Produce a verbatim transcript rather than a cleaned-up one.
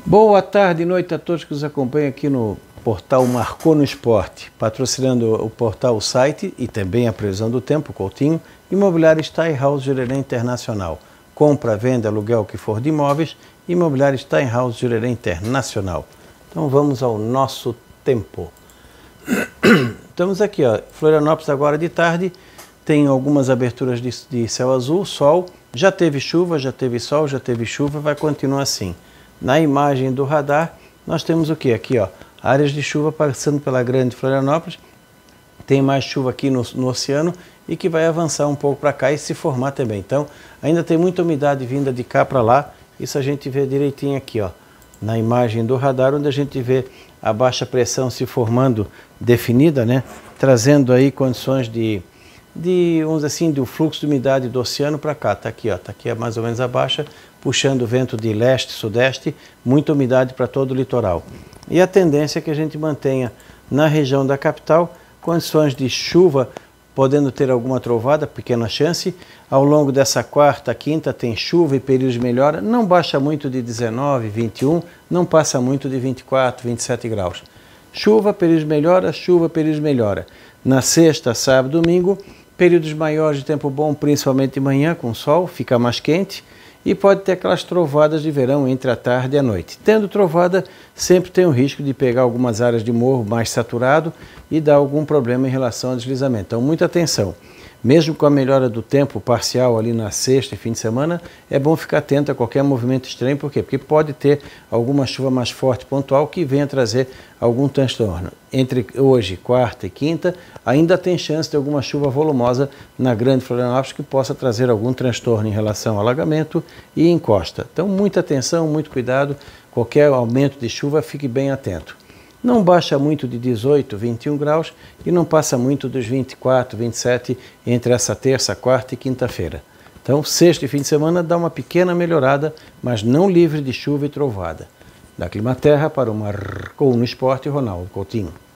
Boa tarde e noite a todos que nos acompanham aqui no portal Marcou no Esporte, patrocinando o portal, o site e também a previsão do tempo, Coutinho, Imobiliário Steinhaus Jurerê Internacional. Compra, venda, aluguel, o que for de imóveis, Imobiliário Steinhaus Jurerê Internacional. Então vamos ao nosso tempo. Estamos aqui, ó, Florianópolis agora de tarde, tem algumas aberturas de, de céu azul, sol, já teve chuva, já teve sol, já teve chuva, vai continuar assim. Na imagem do radar, nós temos o que? Aqui, ó, áreas de chuva passando pela grande Florianópolis, tem mais chuva aqui no, no oceano e que vai avançar um pouco para cá e se formar também. Então, ainda tem muita umidade vinda de cá para lá, isso a gente vê direitinho aqui, ó, na imagem do radar, onde a gente vê a baixa pressão se formando definida, né, trazendo aí condições de, de vamos dizer assim, do fluxo de umidade do oceano para cá. Tá aqui, ó, tá aqui mais ou menos a baixa, puxando o vento de leste, sudeste, muita umidade para todo o litoral. E a tendência é que a gente mantenha na região da capital condições de chuva, podendo ter alguma trovada, pequena chance. Ao longo dessa quarta, quinta, tem chuva e períodos de melhora. Não baixa muito de dezenove, vinte e um, não passa muito de vinte e quatro, vinte e sete graus. Chuva, períodos de melhora, chuva, períodos de melhora. Na sexta, sábado, domingo, períodos maiores de tempo bom, principalmente de manhã, com sol, fica mais quente. E pode ter aquelas trovadas de verão entre a tarde e a noite. Tendo trovada, sempre tem o risco de pegar algumas áreas de morro mais saturado e dar algum problema em relação ao deslizamento. Então, muita atenção. Mesmo com a melhora do tempo parcial ali na sexta e fim de semana, é bom ficar atento a qualquer movimento estranho. Por quê? Porque pode ter alguma chuva mais forte pontual que venha trazer algum transtorno. Entre hoje, quarta e quinta, ainda tem chance de alguma chuva volumosa na grande Florianópolis que possa trazer algum transtorno em relação ao alagamento e encosta. Então, muita atenção, muito cuidado. Qualquer aumento de chuva, fique bem atento. Não baixa muito de dezoito, vinte e um graus e não passa muito dos vinte e quatro, vinte e sete entre essa terça, quarta e quinta-feira. Então, sexta e fim de semana dá uma pequena melhorada, mas não livre de chuva e trovada. Da Climaterra para o Marcou no Esporte, Ronaldo Coutinho.